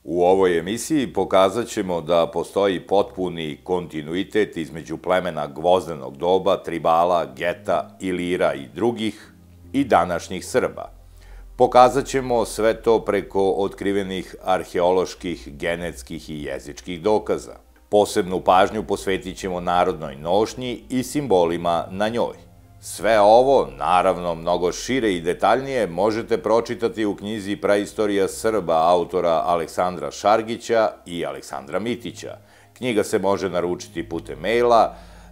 U ovoj emisiji pokazat ćemo da postoji potpuni kontinuitet između plemena gvozdenog doba, tribala, geta, ilira i drugih i današnjih Srba. Pokazat ćemo sve to preko otkrivenih arheoloških, genetskih i jezičkih dokaza. Posebnu pažnju posvetit ćemo narodnoj nošnji i simbolima na njoj. Sve ovo, naravno mnogo šire i detaljnije, možete pročitati u knjizi Praistorija Srba autora Aleksandra Šargića i Aleksandra Mitića. Knjiga se može naručiti putem maila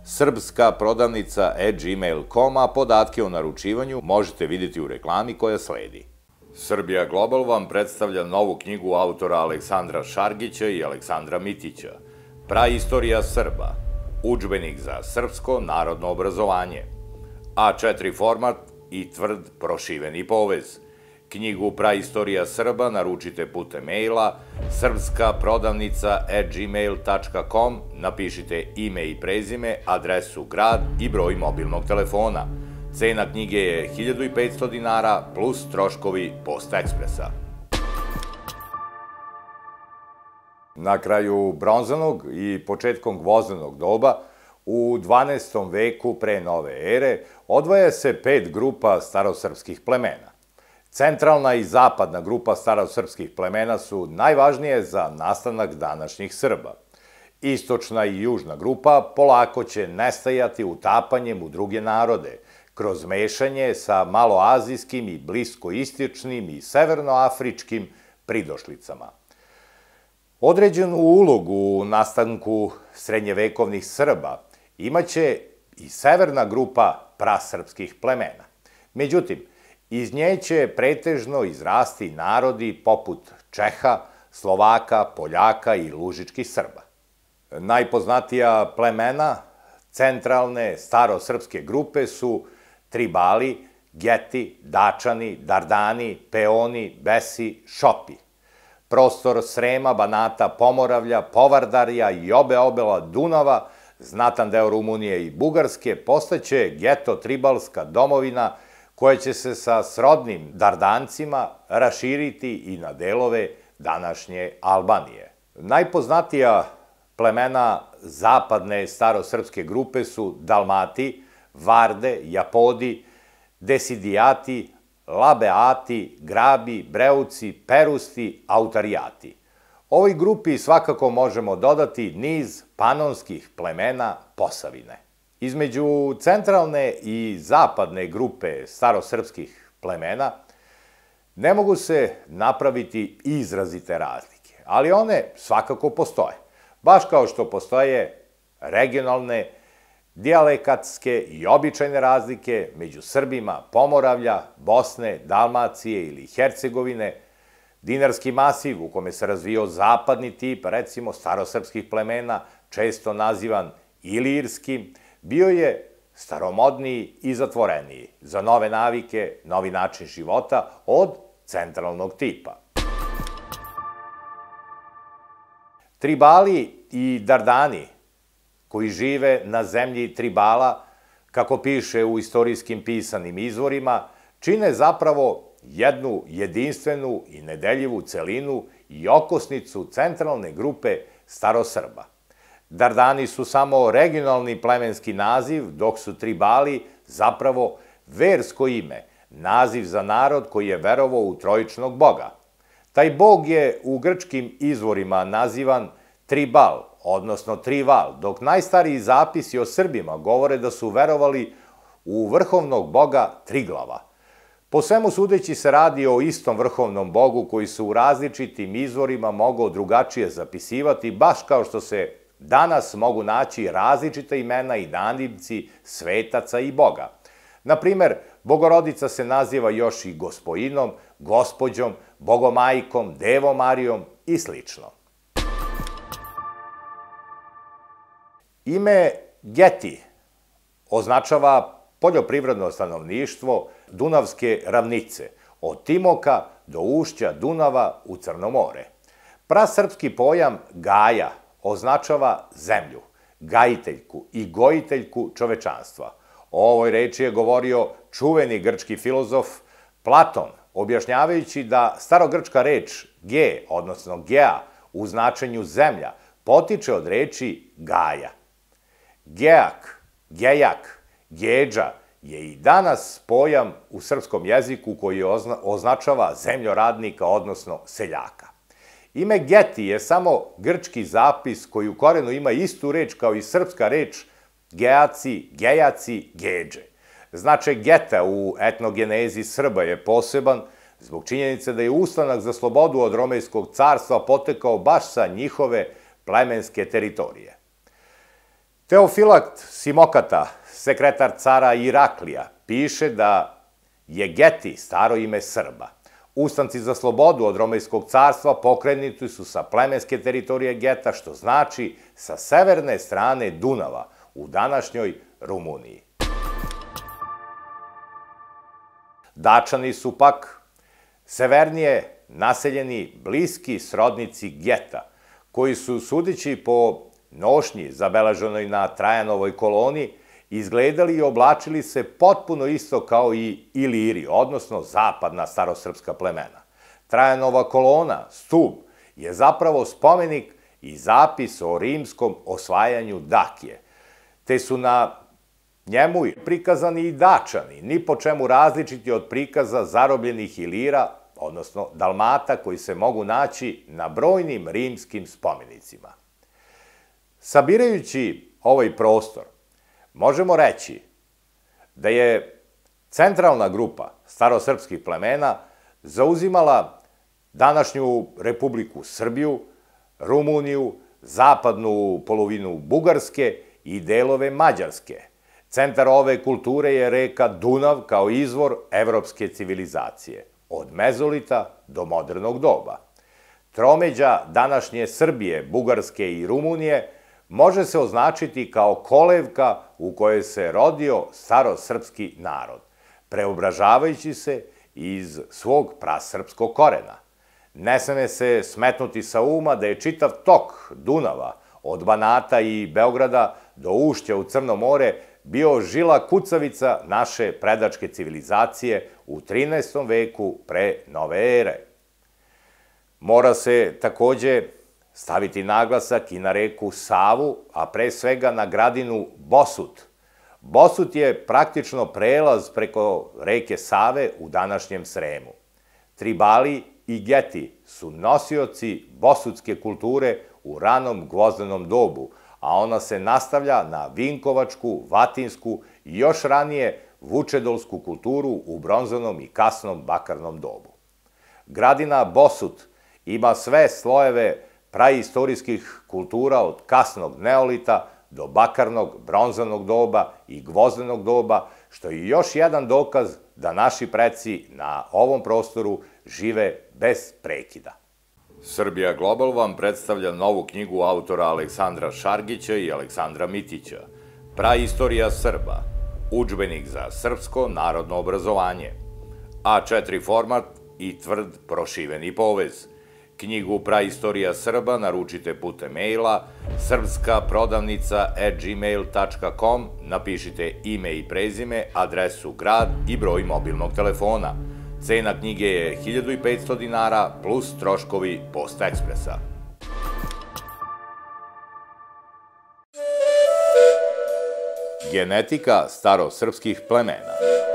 srpskaprodavnica@gmail.com, a podatke o naručivanju možete vidjeti u reklami koja sledi. Srbija Global vam predstavlja novu knjigu autora Aleksandra Šargića i Aleksandra Mitića. Praistorija Srba, udžbenik za srpsko narodno obrazovanje. A4 format i tvrd prošiveni povez. Knjigu Praistorija Srba naručite putem maila srpskaprodavnica@gmail.com, napišite ime i prezime, adresu, grad i broj mobilnog telefona. Cena knjige je 1500 dinara plus troškovi Post-Ekspresa. Na kraju bronzanog i početkom gvozdenog doba, u 12. veku pre nove ere, odvaja se 5 grupa starosrpskih plemena. Centralna i zapadna grupa starosrpskih plemena su najvažnije za nastanak današnjih Srba. Istočna i južna grupa polako će nestajati utapanjem u druge narode, kroz mešanje sa maloazijskim i bliskoistočnim i severnoafričkim pridošlicama. Određenu ulogu u nastanku srednjevekovnih Srba imaće i severna grupa prasrpskih plemena. Međutim, iz nje će pretežno izrasti narodi poput Čeha, Slovaka, Poljaka i Lužičkih Srba. Najpoznatija plemena centralne starosrpske grupe su tribali, geti, dačani, dardani, peoni, besi, šopi. Prostor Srema, Banata, Pomoravlja, Povardarja i obe obala Dunava, znatan deo Rumunije i Bugarske, postaće geto-tribalska domovina koja će se sa srodnim Dardancima raširiti i na delove današnje Albanije. Najpoznatija plemena zapadne starosrpske grupe su Dalmati, Varde, Japodi, Desidijati, Labeati, Grabi, Breuci, Perusti, Autarijati. Ovoj grupi svakako možemo dodati niz panonskih plemena Posavine. Između centralne i zapadne grupe starosrpskih plemena ne mogu se napraviti izrazite razlike, ali one svakako postoje. Baš kao što postoje regionalne, dijalekatske i običajne razlike među Srbima Pomoravlja, Bosne, Dalmacije ili Hercegovine. Dinarski masiv u kome se razvio zapadni tip, recimo starosrpskih plemena, često nazivan ilirskim, bio je staromodniji i zatvoreniji, za nove navike, novi način života od centralnog tipa. Tribali i Dardani, koji žive na zemlji tribala, kako piše u istorijskim pisanim izvorima, čine zapravo jednu jedinstvenu i nedeljivu celinu i okosnicu centralne grupe starosrba. Dardani su samo regionalni plemenski naziv, dok su tribali zapravo versko ime, naziv za narod koji je verovao u trojičnog boga. Taj bog je u grčkim izvorima nazivan Tribal, odnosno Trival, dok najstariji zapisi o Srbima govore da su verovali u vrhovnog boga Triglava. Po svemu sudeći se radi o istom vrhovnom bogu koji se u različitim izvorima mogao drugačije zapisivati, baš kao što se danas mogu naći različita imena i nadimci svetaca i boga. Naprimer, Bogorodica se naziva još i Gospoinom, Gospođom, Bogomajkom, Devom Marijom i slično. Ime Geti označava poljoprivredno stanovništvo Dunavske ravnice, od Timoka do ušća Dunava u Crno more. Prasrpski pojam Gaja označava zemlju, gajiteljku i gojiteljku čovečanstva. O ovoj reči je govorio čuveni grčki filozof Platon objašnjavajući da starogrčka reč ge, odnosno gea, u značenju zemlja, potiče od reči Gaja. Geak, gejak, geđa je i danas pojam u srpskom jeziku koji označava zemljoradnika, odnosno seljaka. Ime Geti je samo grčki zapis koji u korenu ima istu reč kao i srpska reč geaci, gejaci, geđe. Značaj geta u etnogenezi Srba je poseban zbog činjenice da je ustanak za slobodu od Romejskog carstva potekao baš sa njihove plemenske teritorije. Teofilakt Simokata, sekretar cara Iraklija, piše da je Geti staro ime Srba. Ustanci za slobodu od Romejskog carstva pokrenuti su sa plemenske teritorije Geta, što znači sa severne strane Dunava, u današnjoj Rumuniji. Dačani su pak severnije naseljeni bliski srodnici Geta, koji su, sudeći po nošnji zabeleženoj na Trajanovoj koloni, izgledali i oblačili se potpuno isto kao i Iliri, odnosno zapadna starosrpska plemena. Trajanova kolona, stub, je zapravo spomenik i zapis o rimskom osvajanju Dakije, te su na njemu prikazani i Dačani, ni po čemu različiti od prikaza zarobljenih Ilira, odnosno Dalmata, koji se mogu naći na brojnim rimskim spomenicima. Sabirajući ovaj prostor, možemo reći da je centralna grupa starosrpskih plemena zauzimala današnju Republiku Srbiju, Rumuniju, zapadnu polovinu Bugarske i delove Mađarske. Centar ove kulture je reka Dunav kao izvor evropske civilizacije, od mezolita do modernog doba. Tromeđa današnje Srbije, Bugarske i Rumunije može se označiti kao kolevka u kojoj se rodio starosrpski narod, preobražavajući se iz svog prasrpskog korena. Ne sme se smetnuti sa uma da je čitav tok Dunava, od Banata i Beograda do ušća u Crno more, bio žila kucavica naše predačke civilizacije u 13. veku pre nove ere. Mora se takođe staviti naglasak i na reku Savu, a pre svega na gradinu Bosut. Bosut je praktično prelaz preko reke Save u današnjem Sremu. Tribali i Geti su nosioci bosutske kulture u ranom gvozdenom dobu, a ona se nastavlja na vinkovačku, vatinsku i još ranije vučedolsku kulturu u bronzanom i kasnom bakarnom dobu. Gradina Bosut ima sve slojeve praistorijskih kultura od kasnog neolita do bakarnog, bronzanog doba i gvozdenog doba, što je još jedan dokaz da naši preci na ovom prostoru žive bez prekida. Srbija Global vam predstavlja novu knjigu autora Aleksandra Šargića i Aleksandra Mitića, Praistorija Srba, udžbenik za srpsko narodno obrazovanje, A4 format i tvrd prošiveni povez. Knjigu Praistorija Srba naručite putem maila srpskaprodavnica@gmail.com, napišite ime i prezime, adresu, grad i broj mobilnog telefona. Cena knjige je 1500 dinara plus troškovi Post Ekspresa. Genetika starosrpskih plemena.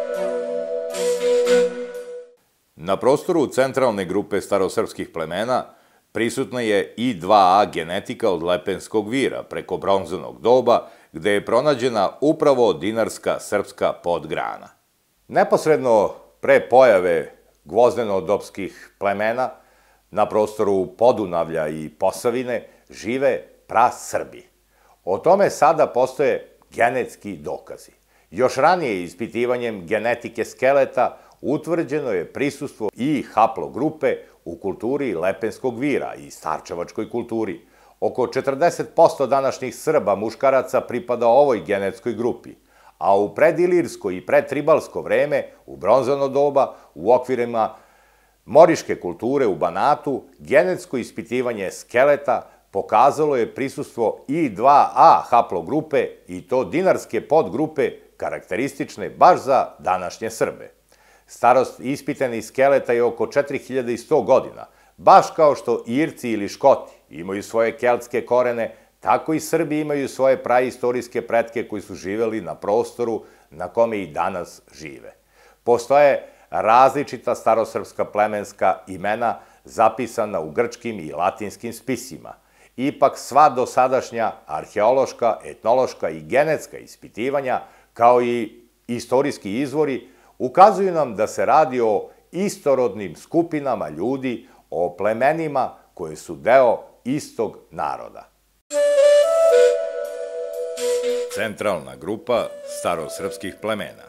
Na prostoru centralne grupe starosrpskih plemena prisutna je i 2A genetika od Lepenskog vira preko bronzanog doba, gde je pronađena upravo dinarska srpska podgrana. Neposredno pre pojave gvozdeno-dobskih plemena na prostoru Podunavlja i Posavine žive prasrbi. O tome sada postoje genetski dokazi. Još ranije ispitivanjem genetike skeleta utvrđeno je prisustvo i haplogrupe u kulturi Lepenskog vira i starčevačkoj kulturi. Oko 40% današnjih Srba muškaraca pripada ovoj genetskoj grupi, a u predilirsko i predtribalsko vreme, u bronzano doba, u okvirima moriške kulture u Banatu, genetsko ispitivanje skeleta pokazalo je prisustvo i 2A haplogrupe i to dinarske podgrupe karakteristične baš za današnje Srbe. Starost ispitanih skeleta je oko 4100 godina. Baš kao što Irci ili Škoti imaju svoje keltske korene, tako i Srbi imaju svoje praistorijske pretke koji su živeli na prostoru na kome i danas žive. Postoje različita starosrpska plemenska imena zapisana u grčkim i latinskim spisima. Ipak sva dosadašnja arheološka, etnološka i genetska ispitivanja, kao i istorijski izvori, ukazuju nam da se radi o istorodnim skupinama ljudi, o plemenima koje su deo istog naroda. Centralna grupa starosrpskih plemena.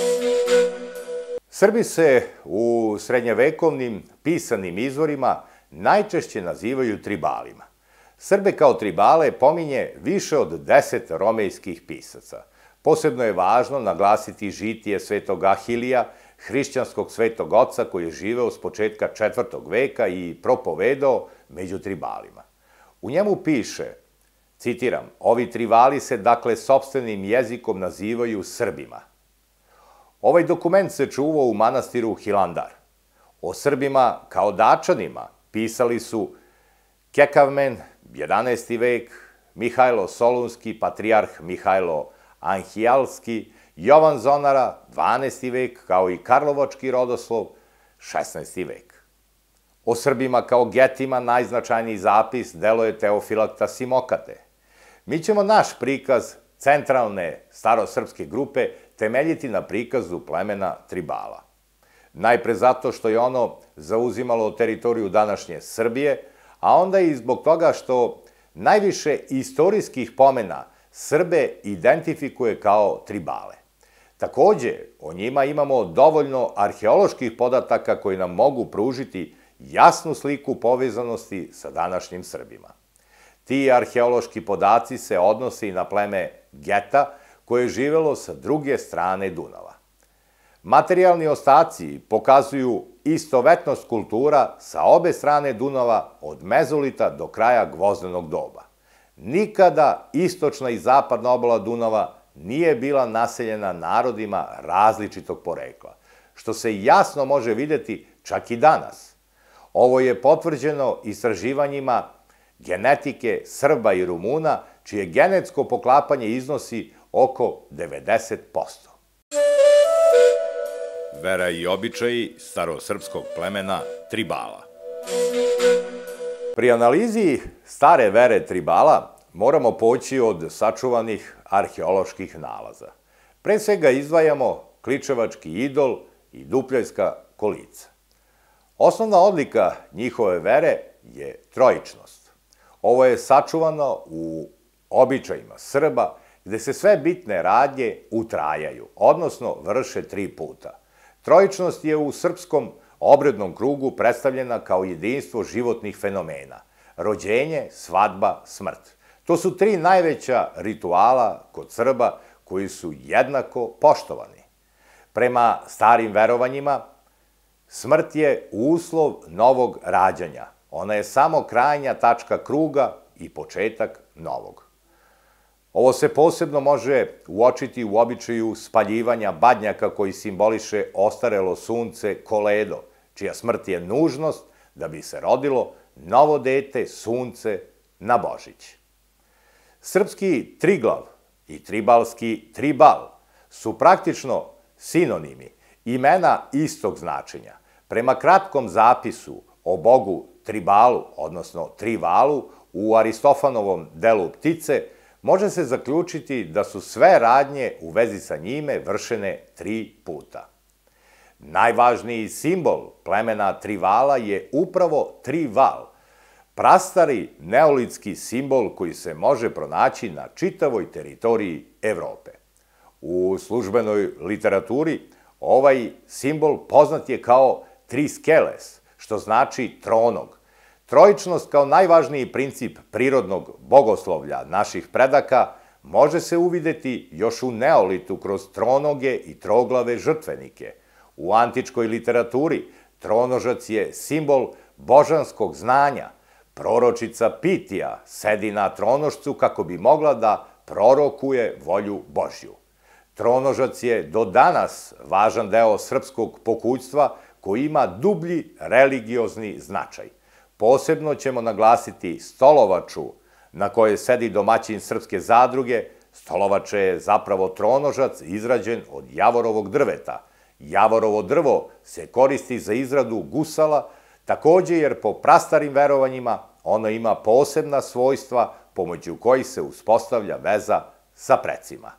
Srbi se u srednjevekovnim pisanim izvorima najčešće nazivaju tribalima. Srbe kao tribale pominje više od 10 romejskih pisaca. Posebno je važno naglasiti žitije svetog Ahilija, hrišćanskog svetog oca koji je živeo s početka 4. veka i propovedao među tribalima. U njemu piše, citiram, ovi tribali se dakle sopstvenim jezikom nazivaju Srbima. Ovaj dokument se čuvao u manastiru Hilandar. O Srbima kao Dačanima pisali su Kekavmen, 11. vek, Mihajlo Solunski, patrijarh Mihajlo Anhijalski, Jovan Zonara, 12. vek, kao i Karlovački rodoslov, 16. vek. O Srbima kao Getima najznačajniji zapis delo je Teofilakta Simokate. Mi ćemo naš prikaz centralne starosrpske grupe temeljiti na prikazu plemena tribala. Najpre zato što je ono zauzimalo teritoriju današnje Srbije, a onda i zbog toga što najviše istorijskih pomena Srbe identifikuje kao tribale. Takođe, o njima imamo dovoljno arheoloških podataka koji nam mogu pružiti jasnu sliku povezanosti sa današnjim Srbima. Ti arheološki podaci se odnose i na pleme Geta, koje je živelo sa druge strane Dunava. Materijalni ostaci pokazuju istovetnost kultura sa obe strane Dunava od mezolita do kraja gvozdenog doba. Nikada istočna i zapadna obala Dunava nije bila naseljena narodima različitog porekla, što se jasno može videti čak i danas. Ovo je potvrđeno istraživanjima genetike Srba i Rumuna, čije genetsko poklapanje iznosi oko 90%. Vera i običaji starosrpskog plemena tribala. Pri analizi stare vere tribala moramo poći od sačuvanih arheoloških nalaza. Pre svega izdvajamo Kličevački idol i Dupljajska kolica. Osnovna odlika njihove vere je trojičnost. Ovo je sačuvano u običajima Srba, gde se sve bitne radnje utrajaju, odnosno vrše 3 puta. Trojičnost je u srpskom obrednom krugu predstavljena kao jedinstvo životnih fenomena. Rođenje, svadba, smrt. To su 3 najveća rituala kod Srba koji su jednako poštovani. Prema starim verovanjima, smrt je uslov novog rađanja. Ona je samo krajnja tačka kruga i početak novog. Ovo se posebno može uočiti u običaju spaljivanja badnjaka koji simboliše ostarelo sunce Koledo, čija smrt je nužnost da bi se rodilo novo dete sunce na Božić. Srpski triglav i tribalski tribal su praktično sinonimi, imena istog značenja. Prema kratkom zapisu o bogu Tribalu, odnosno Trivalu, u Aristofanovom delu Ptice, može se zaključiti da su sve radnje u vezi sa njime vršene 3 puta. Najvažniji simbol plemena Trivala je upravo trival, prastari neolitski simbol koji se može pronaći na čitavoj teritoriji Evrope. U službenoj literaturi ovaj simbol poznat je kao triskeles, što znači tronog. Trojičnost kao najvažniji princip prirodnog bogoslovlja naših predaka može se uvideti još u neolitu kroz tronoge i troglave žrtvenike. U antičkoj literaturi tronožac je simbol božanskog znanja. Proročica Pitija sedi na tronošcu kako bi mogla da prorokuje volju Božju. Tronožac je do danas važan deo srpskog pokućstva koji ima dublji religiozni značaj. Posebno ćemo naglasiti stolovaču na kojoj sedi domaćin srpske zadruge. Stolovača je zapravo tronožac izrađen od javorovog drveta. Javorovo drvo se koristi za izradu gusala, takođe jer po prastarim verovanjima ono ima posebna svojstva pomoću kojih se uspostavlja veza sa precima.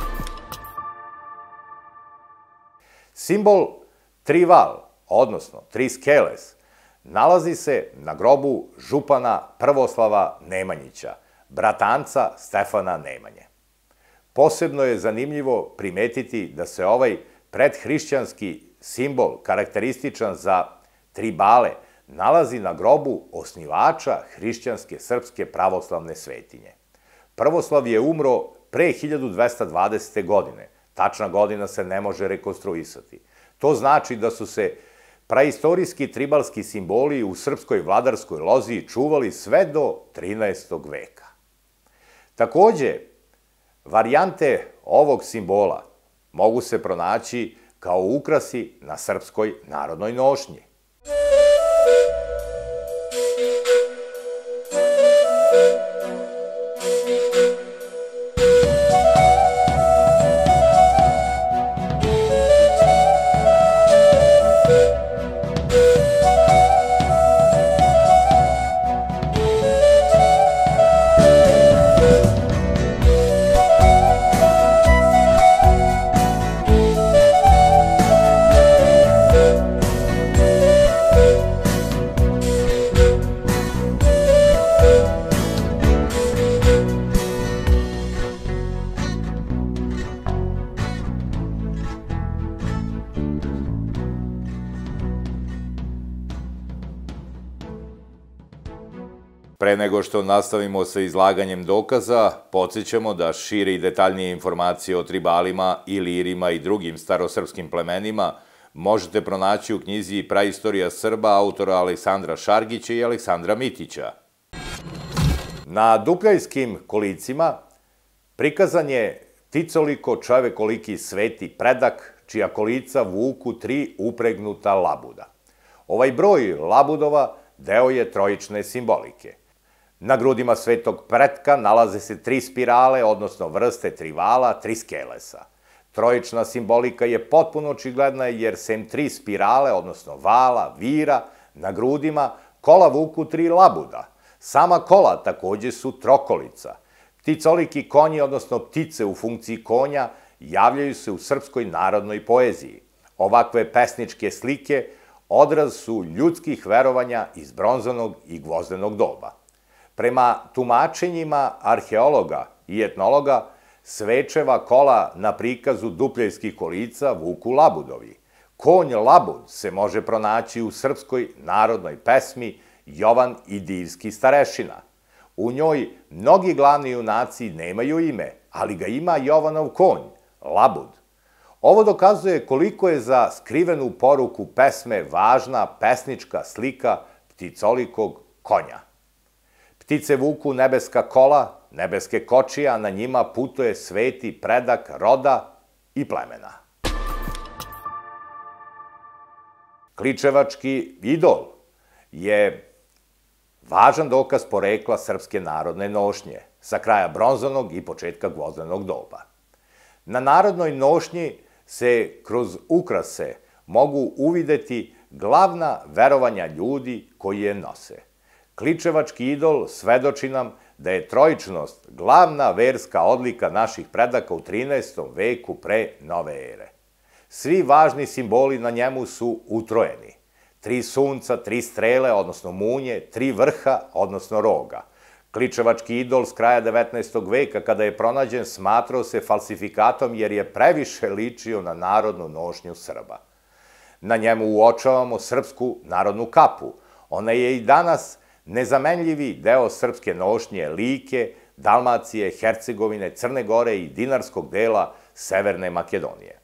Simbol Trival, odnosno Triskeles, nalazi se na grobu župana Prvoslava Nemanjića, bratanca Stefana Nemanje. Posebno je zanimljivo primetiti da se ovaj predhrišćanski simbol, karakterističan za tribale, nalazi na grobu osnivača hrišćanske srpske pravoslavne svetinje. Prvoslav je umro pre 1220. godine. Tačna godina se ne može rekonstruisati. To znači da su se praistorijski tribalski simboli u srpskoj vladarskoj lozi čuvali sve do 13. veka. Takođe, varijante ovog simbola mogu se pronaći kao ukrasi na srpskoj narodnoj nošnji. Pre nego što nastavimo sa izlaganjem dokaza, podsjećamo da šire i detaljnije informacije o tribalima, ilirima i drugim starosrpskim plemenima možete pronaći u knjizi Praistorija Srba autora Aleksandra Šargića i Aleksandra Mitića. Na dupljajskim kolicima prikazan je ticoliko čovekoliki sveti predak, čija kolica vuku 3 upregnuta labuda. Ovaj broj labudova deo je trojične simbolike. Na grudima svetog pretka nalaze se 3 spirale, odnosno vrste trivala, Triskelesa. Trojična simbolika je potpuno očigledna jer sem 3 spirale, odnosno vala, vira, na grudima kola vuku 3 labuda. Sama kola takođe su trokolica. Pticoliki konji, odnosno ptice u funkciji konja, javljaju se u srpskoj narodnoj poeziji. Ovakve pesničke slike odraz su ljudskih verovanja iz bronzanog i gvozdenog doba. Prema tumačenjima arheologa i etnologa, svečeva kola na prikazu dupljajskih kolica vuku labudovi. Konj labud se može pronaći u srpskoj narodnoj pesmi Jovan i divski starešina. U njoj mnogi glavni junaci nemaju ime, ali ga ima Jovanov konj, labud. Ovo dokazuje koliko je za skrivenu poruku pesme važna pesnička slika pticolikog konja. Ptice vuku nebeska kola, nebeske kočije, a na njima putuje sveti predak roda i plemena. Kličevački idol je važan dokaz porekla srpske narodne nošnje sa kraja bronzanog i početka gvozdenog doba. Na narodnoj nošnji se kroz ukrase mogu uvideti glavna verovanja ljudi koji je nose. Kličevački idol svedoči nam da je trojičnost glavna verska odlika naših predaka u 13. veku pre nove ere. Svi važni simboli na njemu su utrojeni. 3 sunca, 3 strele, odnosno munje, 3 vrha, odnosno roga. Kličevački idol s kraja 19. veka, kada je pronađen, smatrao se falsifikatom jer je previše ličio na narodnu nošnju Srba. Na njemu uočavamo srpsku narodnu kapu. Ona je i danas nezamenljivi deo srpske nošnje Like, Dalmacije, Hercegovine, Crne Gore i dinarskog dela Severne Makedonije.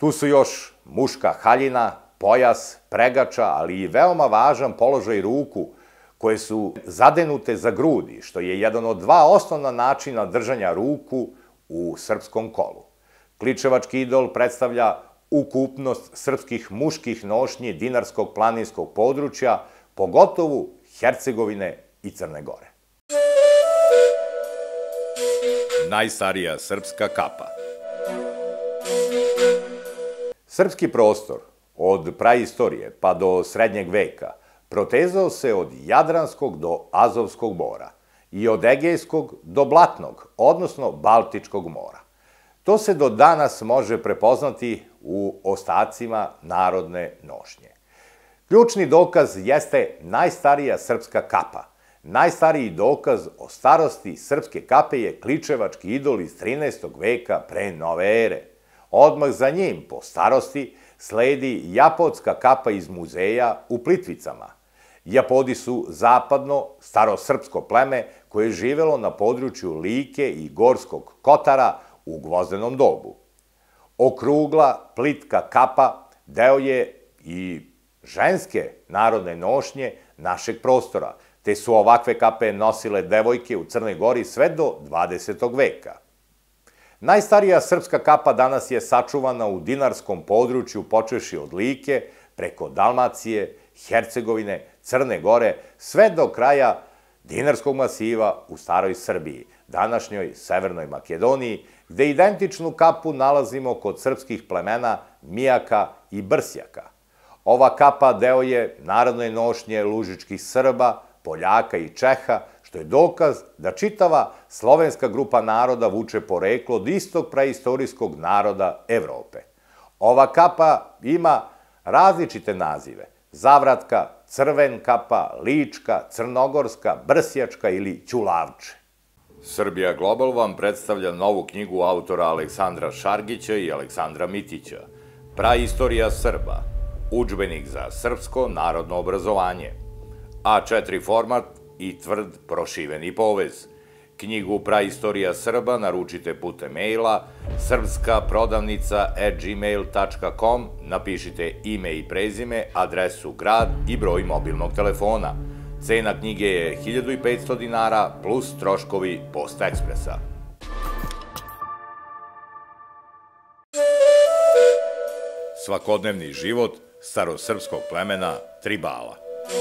Tu su još muška haljina, pojas, pregača, ali i veoma važan položaj ruku, koje su zadenute za grudi, što je jedan od dva osnovna načina držanja ruku u srpskom kolu. Kličevački idol predstavlja ukupnost srpskih muških nošnji dinarskog planinskog područja, pogotovo Hercegovine i Crne Gore. Najstarija srpska kapa. Srpski prostor, od praistorije pa do srednjeg veka, protezao se od Jadranskog do Azovskog mora i od Egejskog do Blatnog, odnosno Baltičkog mora. To se do danas može prepoznati u ostacima narodne nošnje. Ključni dokaz jeste najstarija srpska kapa. Najstariji dokaz o starosti srpske kape je Kličevački idol iz 13. veka pre nove ere. Odmah za njim, po starosti, sledi Japodska kapa iz muzeja u Plitvicama. Japodi su zapadno, starosrpsko pleme koje je živelo na području Like i Gorskog Kotara u gvozdenom dobu. Okrugla, plitka kapa deo je i ženske narodne nošnje našeg prostora, te su ovakve kape nosile devojke u Crnoj Gori sve do 20. veka. Najstarija srpska kapa danas je sačuvana u dinarskom području počevši od Like, preko Dalmacije, Hercegovine, Crne Gore, sve do kraja dinarskog masiva u staroj Srbiji, današnjoj Severnoj Makedoniji, gde identičnu kapu nalazimo kod srpskih plemena Mijaka i Brsjaka. Ova kapa deo je narodne nošnje lužičkih Srba, Poljaka i Čeha, što je dokaz da čitava slovenska grupa naroda vuče poreklo od istog preistorijskog naroda Evrope. Ova kapa ima različite nazive: zavratka, crven kapa, lička, crnogorska, brsjačka ili ćulavče. Srbija Global vam predstavlja novu knjigu autora Aleksandra Šargića i Aleksandra Mitića, Praistorija Srba, udžbenik za srpsko narodno obrazovanje, A4 format i tvrd prošiveni povez. Knjigu Praistorija Srba naručite putem maila srpskaprodavnica@gmail.com, napišite ime i prezime, adresu, grad i broj mobilnog telefona. Cena knjige je 1500 dinara plus troškovi Post Ekspresa. Svakodnevni život starosrpskog plemena Tribala.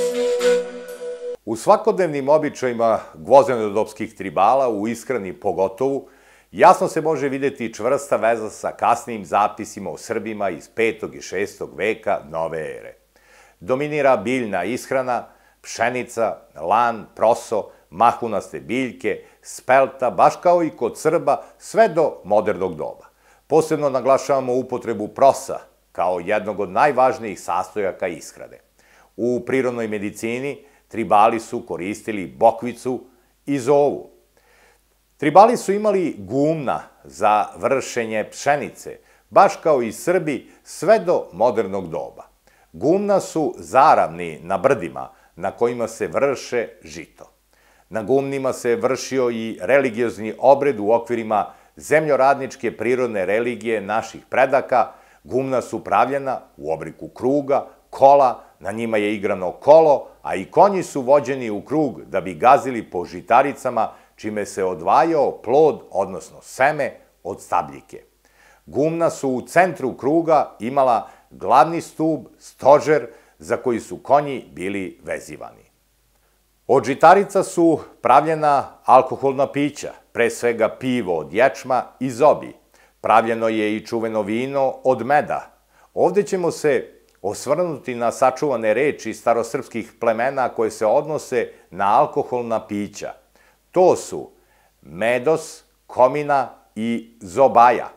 U svakodnevnim običajima gvozdenodopskih tribala, u ishrani pogotovu, jasno se može videti čvrsta veza sa kasnijim zapisima o Srbima iz 5. i 6. veka nove ere. Dominira biljna ishrana, pšenica, lan, proso, mahunaste biljke, spelta, baš kao i kod Srba, sve do modernog doba. Posebno naglašavamo upotrebu prosa kao jednog od najvažnijih sastojaka ishrane. U prirodnoj medicini tribali su koristili bokvicu i zovu. Tribali su imali gumna za vršenje pšenice, baš kao i Srbi sve do modernog doba. Gumna su zaravni na brdima na kojima se vrše žito. Na gumnima se vršio i religiozni obred u okvirima zemljoradničke prirodne religije naših predaka. Gumna su pravljena u obliku kruga, kola, na njima je igrano kolo, a i konji su vođeni u krug da bi gazili po žitaricama, čime se odvajao plod, odnosno seme, od stabljike. Gumna su u centru kruga imala glavni stub, stožer, za koji su konji bili vezivani. Od žitarica su pravljena alkoholna pića, pre svega pivo od ječma i zobi. Pravljeno je i čuveno vino od meda. Ovde ćemo se osvrnuti na sačuvane reči starosrpskih plemena koje se odnose na alkoholna pića. To su medos, komina i zobaja.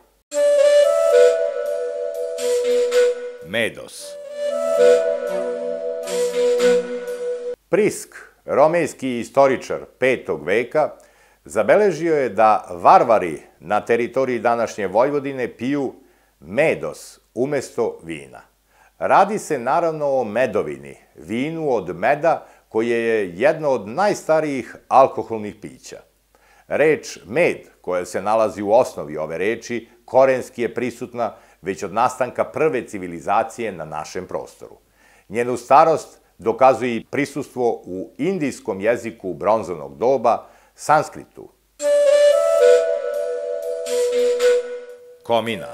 Medos. Prisk, romejski istoričar 5. veka, zabeležio je da varvari na teritoriji današnje Vojvodine piju medos umesto vina. Radi se naravno o medovini, vinu od meda, koje je jedno od najstarijih alkoholnih pića. Reč med, koja se nalazi u osnovi ove reči, korenski je prisutna već od nastanka prve civilizacije na našem prostoru. Njenu starost dokazuje i prisustvo u indijskom jeziku bronzanog doba, sanskritu. Komina.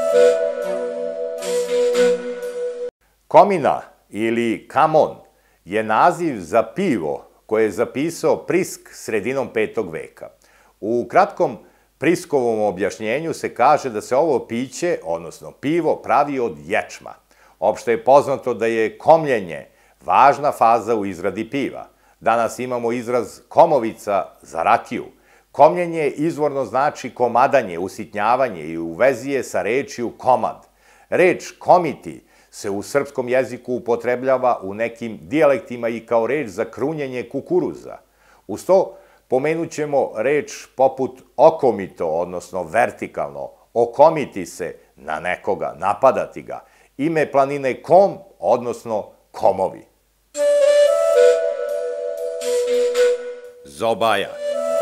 Komina ili kamon je naziv za pivo koje je zapisao Prisk sredinom 5. veka. U kratkom Priskovom objašnjenju se kaže da se ovo piće, odnosno pivo, pravi od ječma. Opšte je poznato da je komljenje važna faza u izradi piva. Danas imamo izraz komovica za rakiju. Komljenje izvorno znači komadanje, usitnjavanje i u vezi je sa rečju komad. Reč komiti se u srpskom jeziku upotrebljava u nekim dijalektima i kao reč za krunjenje kukuruza. Uz to pomenut ćemo reč poput okomito, odnosno vertikalno, okomiti se na nekoga, napadati ga. Ime planine Kom, odnosno Komovi. Zobaja.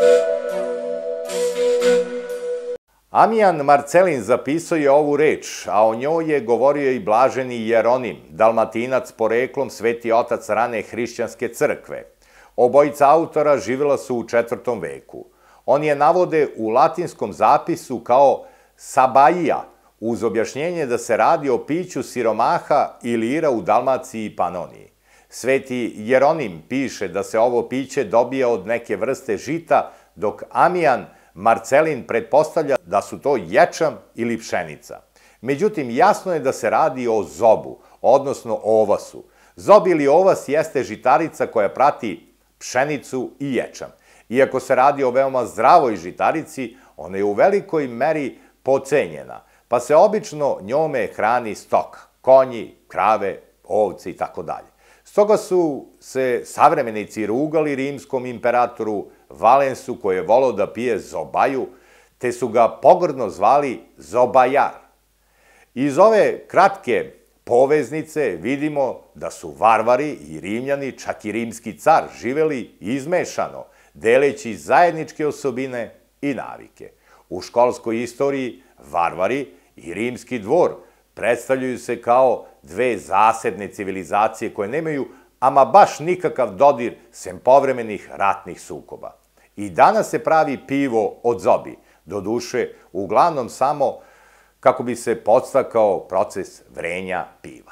Amijan Marcelin zapisao je ovu reč, a o njoj je govorio i blaženi Jeronim, Dalmatinac poreklom, sveti otac rane hrišćanske crkve. Obojica autora živela su u 4. veku. Oni je navode u latinskom zapisu kao sabaija, uz objašnjenje da se radi o piću siromaha i lira u Dalmaciji i Panoniji. Sveti Jeronim piše da se ovo piće dobija od neke vrste žita, dok Amijan Marcelin pretpostavlja da su to ječam ili pšenica. Međutim, jasno je da se radi o zobu, odnosno ovasu. Zob ili ovas jeste žitarica koja prati pšenicu i ječam. Iako se radi o veoma zdravoj žitarici, ona je u velikoj meri pocenjena, pa se obično njome hrani stok, konji, krave, ovce i tako dalje. Stoga su se savremenici rugali rimskom imperatoru Valensu koji je volao da pije zobaju, te su ga pogrdno zvali zobajar. Iz ove kratke poveznice vidimo da su varvari i Rimljani, čak i rimski car, živeli izmešano, deleći zajedničke osobine i navike. U školskoj istoriji varvari i rimski dvor predstavljaju se kao dve zasedne civilizacije koje nemaju ama baš nikakav dodir sem povremenih ratnih sukoba. I danas se pravi pivo od zobi, doduše uglavnom samo kako bi se podstakao proces vrenja piva.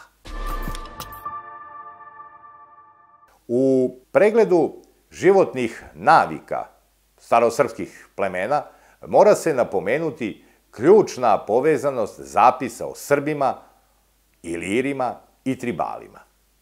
U pregledu životnih navika starosrpskih plemena mora se napomenuti ključna povezanost zapisa o Srbima, Ilirima i Tribalima.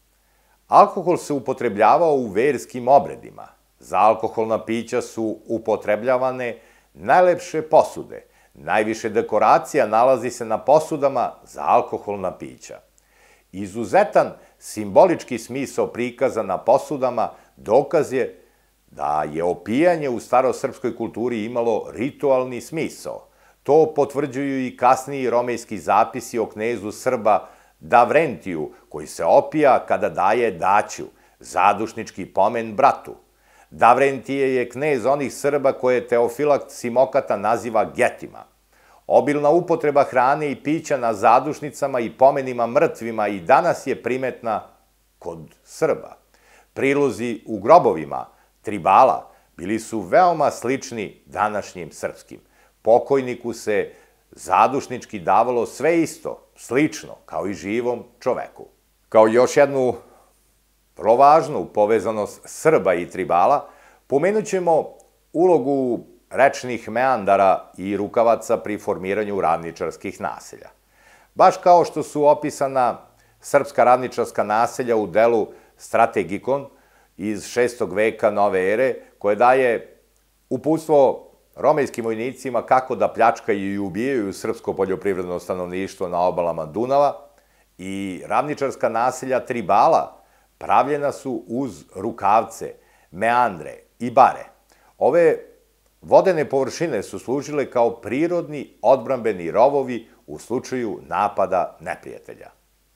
Alkohol se upotrebljavao u verskim obredima. Za alkoholna pića su upotrebljavane najlepše posude. Najviše dekoracija nalazi se na posudama za alkoholna pića. Izuzetan simbolički smisao prikaza na posudama dokaz je da je opijanje u starosrpskoj kulturi imalo ritualni smisao. To potvrđuju i kasniji romejski zapisi o knezu Srba Davrentiju, koji se opija kada daje daću, zadušnički pomen bratu. Davrentije je knez onih Srba koje Teofilakt Simokata naziva getima. Obilna upotreba hrane i pića na zadušnicama i pomenima mrtvima i danas je primetna kod Srba. Prilozi u grobovima Tribala bili su veoma slični današnjim srpskim. Pokojniku se zadušnički davalo sve isto, slično, kao i živom čoveku. Kao još jednu vrlo važnu povezanost Srba i Tribala, pomenut ćemo ulogu rečnih meandara i rukavaca pri formiranju ravničarskih naselja. Baš kao što su opisana srpska ravničarska naselja u delu Strategikon iz 6. veka nove ere, koje daje uputstvo romejskim vojnicima kako da pljačkaju i ubijaju srpsko poljoprivredno stanovništvo na obalama Dunava, i ravničarska naselja Tribala pravljena su uz rukavce, meandre i bare. Ove vodene površine su služile kao prirodni odbrambeni rovovi u slučaju napada neprijatelja.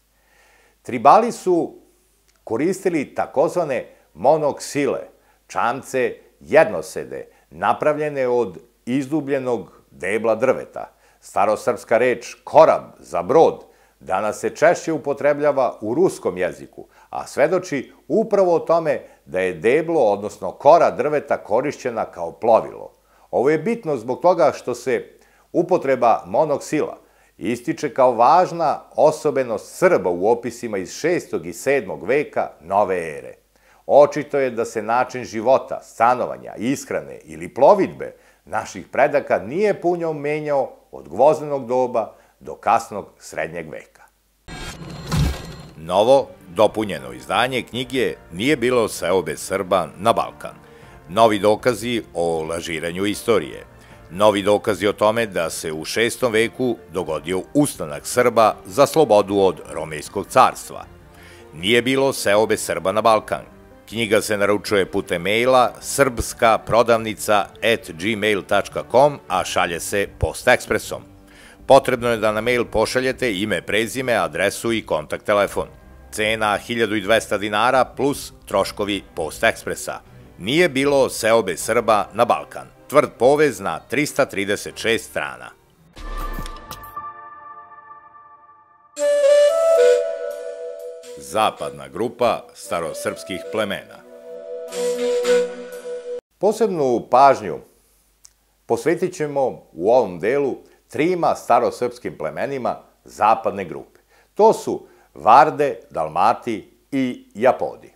Tribali su koristili takozvane monoksile, čamce jednosede, napravljene od izdubljenog debla drveta. Starosrpska reč korab za brod danas se češće upotrebljava u ruskom jeziku, a svedoči upravo o tome da je deblo, odnosno kora drveta korišćena kao plovilo. Ovo je bitno zbog toga što se upotreba monoksila ističe kao važna osobenost Srba u opisima iz 6. i 7. veka nove ere. Očito je da se način života, stanovanja, ishrane ili plovidbe naših predaka nije puno menjao od gvozdenog doba do kasnog srednjeg veka. Novo, dopunjeno izdanje knjige Nije bilo seobe Srba na Balkan. Novi dokazi o lažiranju istorije. Novi dokazi o tome da se u 6. veku dogodio ustanak Srba za slobodu od Romejskog carstva. Nije bilo seobe Srba na Balkan. Knjiga se naručuje putem maila srbska-prodavnica@gmail.com, a šalje se postekspresom. Potrebno je da na mail pošaljete ime, prezime, adresu i kontakt telefon. Cena 1200 dinara plus troškovi postekspresa. Nije bilo seobe Srba na Balkan. Tvrd povez na 336 strana. Zapadna grupa starosrpskih plemena. Posebnu pažnju posvetit ćemo u ovom delu trima starosrpskim plemenima zapadne grupe. To su Varde, Dalmati i Japodi.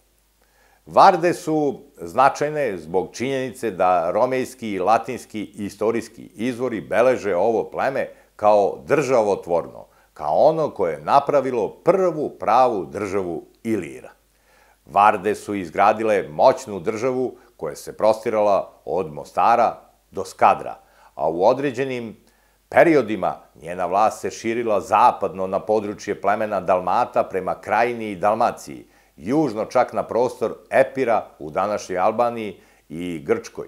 Varde su značajne zbog činjenice da romejski i latinski istorijski izvori beleže ovo pleme kao državotvorno, kao ono koje je napravilo prvu pravu državu Ilira. Varde su izgradile moćnu državu koja se prostirala od Mostara do Skadra, a u određenim periodima njena vlast se širila zapadno na područje plemena Dalmata prema Krajini i Dalmaciji, južno čak na prostor Epira u današnjoj Albaniji i Grčkoj.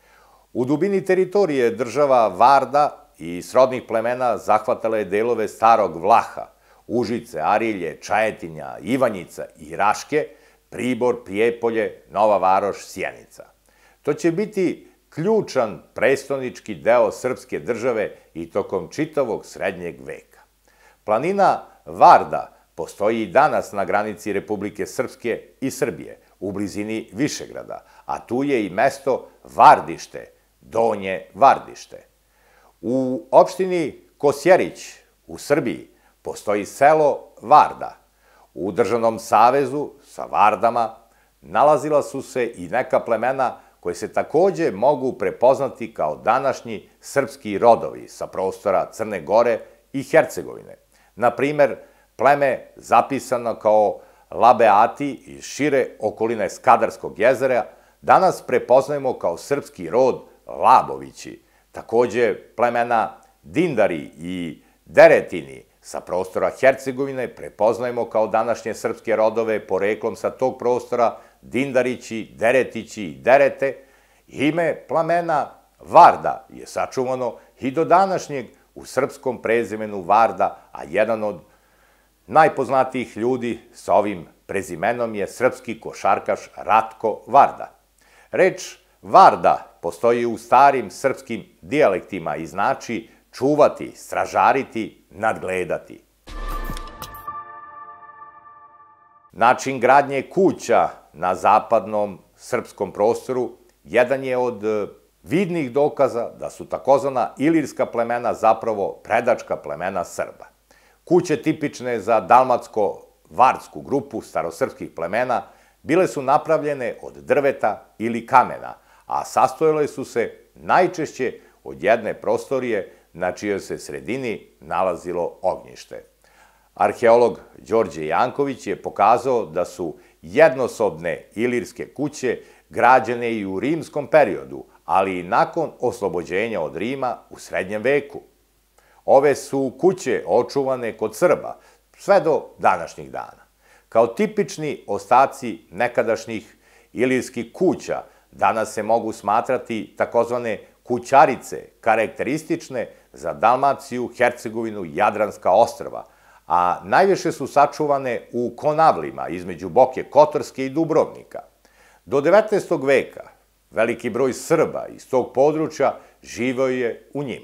U dubini teritorije država Varda i srodnih plemena zahvatala je delove Starog Vlaha, Užice, Arilje, Čajetinja, Ivanjica i Raške, Pribor, Prijepolje, Nova Varoš, Sjenica. To će biti ključan prestonički deo srpske države i tokom čitavog srednjeg veka. Planina Varda postoji i danas na granici Republike Srpske i Srbije, u blizini Višegrada, a tu je i mesto Vardište, Donje Vardište. U opštini Kosjerić u Srbiji postoji selo Varda. U državnom savezu sa Vardama nalazila su se i neka plemena koje se takođe mogu prepoznati kao današnji srpski rodovi sa prostora Crne Gore i Hercegovine. Na primer, pleme zapisano kao Labeati iz šire okoline Skadarskog jezera danas prepoznajemo kao srpski rod Labovići. Takođe, plemena Dindari i Deretini sa prostora Hercegovine prepoznajemo kao današnje srpske rodove poreklom sa tog prostora Dindarići, Deretići i Derete. Ime plemena Varda je sačuvano i do današnjeg u srpskom prezimenu Varda, a jedan od najpoznatijih ljudi sa ovim prezimenom je srpski košarkaš Ratko Varda. Reč Varda postoji u starim srpskim dijalektima i znači čuvati, stražariti, nadgledati. Način gradnje kuća na zapadnom srpskom prostoru jedan je od vidnih dokaza da su takozvana ilirska plemena zapravo predačka plemena Srba. Kuće tipične za dalmatsko-vardsku grupu starosrpskih plemena bile su napravljene od drveta ili kamena, a sastojale su se najčešće od jedne prostorije na čijoj se sredini nalazilo ognjište. Arheolog Đorđe Janković je pokazao da su jednosobne ilirske kuće građene i u rimskom periodu, ali i nakon oslobođenja od Rima u srednjem veku. Ove su kuće očuvane kod Srba sve do današnjih dana. Kao tipični ostaci nekadašnjih ilirskih kuća danas se mogu smatrati takozvane kućarice, karakteristične za Dalmaciju, Hercegovinu i Jadranska ostrva, a najviše su sačuvane u konavlima između Boke Kotorske i Dubrovnika. Do 19. veka veliki broj Srba iz tog područja živeo je u njima.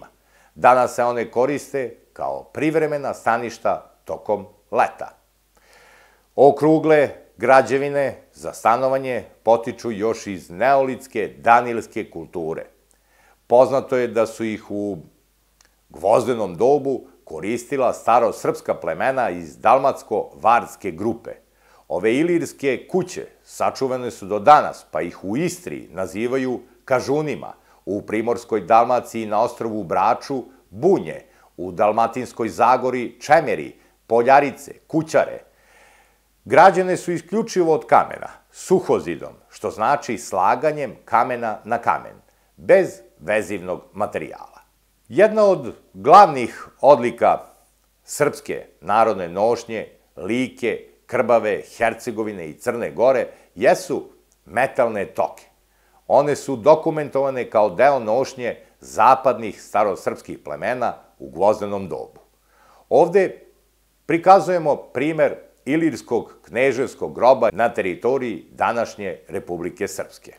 Danas se one koriste kao privremena staništa tokom leta. Okrugle građevine za stanovanje potiču još iz neolitske danilske kulture. Poznato je da su ih u gvozdenom dobu koristila starosrpska plemena iz dalmatsko-varske grupe. Ove ilirske kuće sačuvane su do danas, pa ih u Istri nazivaju kažunima, u Primorskoj Dalmaciji na ostrvu Braču bunje, u Dalmatinskoj Zagori čemeri, poljarice, kućare. Građene su isključivo od kamena, suhozidom, što znači slaganjem kamena na kamen, bez vezivnog materijala. Jedna od glavnih odlika srpske narodne nošnje, Like, Krbave, Hercegovine i Crne Gore jesu metalne toke. One su dokumentovane kao deo nošnje zapadnih starosrpskih plemena u gvozdenom dobu. Ovde prikazujemo primer ilirskog kneževskog groba na teritoriji današnje Republike Srpske.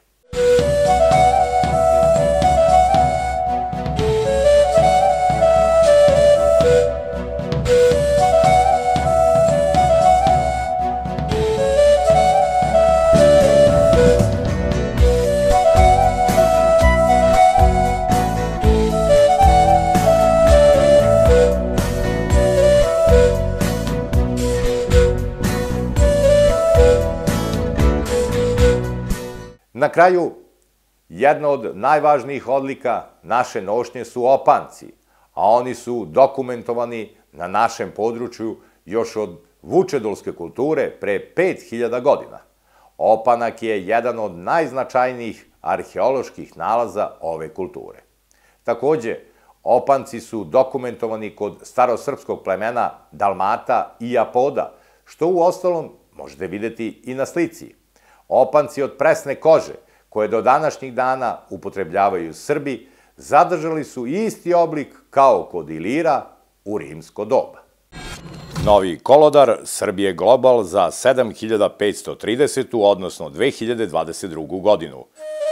Na kraju, jedna od najvažnijih odlika naše nošnje su opanci, a oni su dokumentovani na našem području još od vučedolske kulture pre 5000 godina. Opanak je jedan od najznačajnijih arheoloških nalaza ove kulture. Takođe, opanci su dokumentovani kod starosrpskog plemena Dalmata i Apoda, što u ostalom možete videti i na slici. Opanci od presne kože, koje do današnjih dana upotrebljavaju Srbi, zadržali su isti oblik kao kod Ilira u rimsko doba. Novi kolodar Srbije Global za 7530. odnosno 2022. godinu.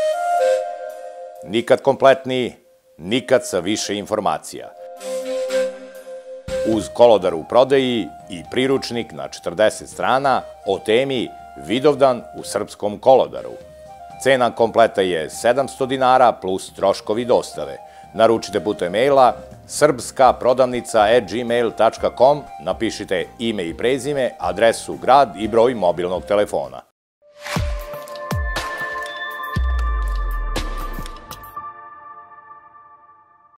Nikad kompletniji, nikad sa više informacija. Uz kolodar u prodaji i priručnik na 40 strana o temi Vidovdan u srpskom kolodaru. Cena kompleta je 700 dinara plus troškovi dostave. Naručite putem maila srpskaprodavnica@gmail.com, napišite ime i prezime, adresu, grad i broj mobilnog telefona.